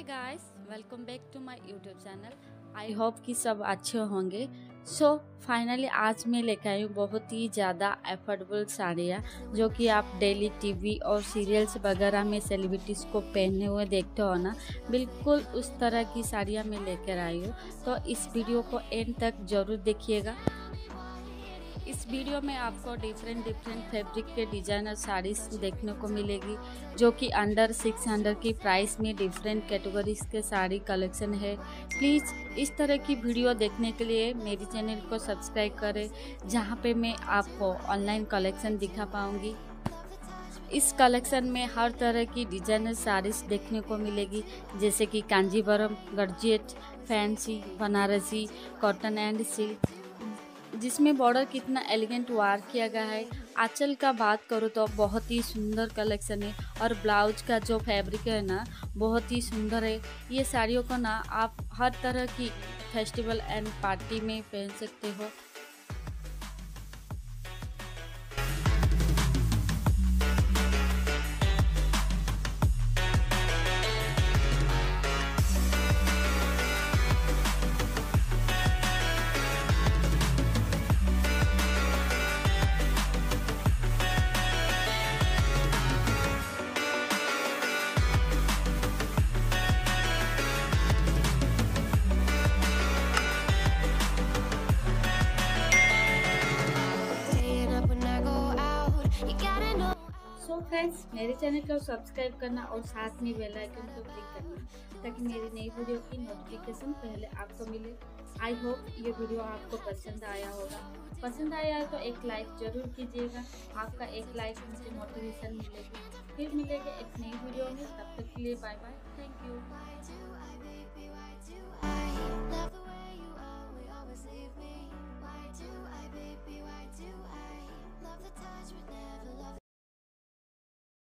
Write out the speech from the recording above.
Guys, welcome back to my YouTube channel. I hope कि सब अच्छे होंगे। फाइनली आज मैं लेकर आई हूँ बहुत ही ज़्यादा अफोर्डेबल साड़ियाँ जो कि आप डेली टीवी और सीरियल्स वगैरह में सेलिब्रिटीज़ को पहने हुए देखते हो ना, बिल्कुल उस तरह की साड़ियाँ मैं लेकर आई हूँ। तो इस वीडियो को एंड तक ज़रूर देखिएगा। इस वीडियो में आपको डिफरेंट फैब्रिक के डिज़ाइनर साड़ीज़ देखने को मिलेगी जो कि अंडर 600 की प्राइस में डिफरेंट कैटेगरीज के साड़ी कलेक्शन है। प्लीज़ इस तरह की वीडियो देखने के लिए मेरे चैनल को सब्सक्राइब करें, जहां पे मैं आपको ऑनलाइन कलेक्शन दिखा पाऊंगी। इस कलेक्शन में हर तरह की डिजाइनर साड़ीज देखने को मिलेगी, जैसे कि Kanjeevaram, georgette, fancy, Banarasi, cotton and silk, जिसमें बॉर्डर कितना एलिगेंट वार किया गया है। आंचल का बात करूँ तो बहुत ही सुंदर कलेक्शन है और ब्लाउज का जो फैब्रिक है ना, बहुत ही सुंदर है। ये साड़ियों को ना आप हर तरह की फेस्टिवल एंड पार्टी में पहन सकते हो। फ्रेंड्स, मेरे चैनल को सब्सक्राइब करना और साथ में बेल आइकन को क्लिक करना ताकि मेरी नई वीडियो की नोटिफिकेशन पहले आपको मिले। आई होप ये वीडियो आपको पसंद आया होगा। पसंद आया है तो एक लाइक जरूर कीजिएगा। आपका एक लाइक मुझे मोटिवेशन मिलेगी। फिर मिलेंगे एक नई वीडियो में, तब तक के लिए बाय बाय। Thank you.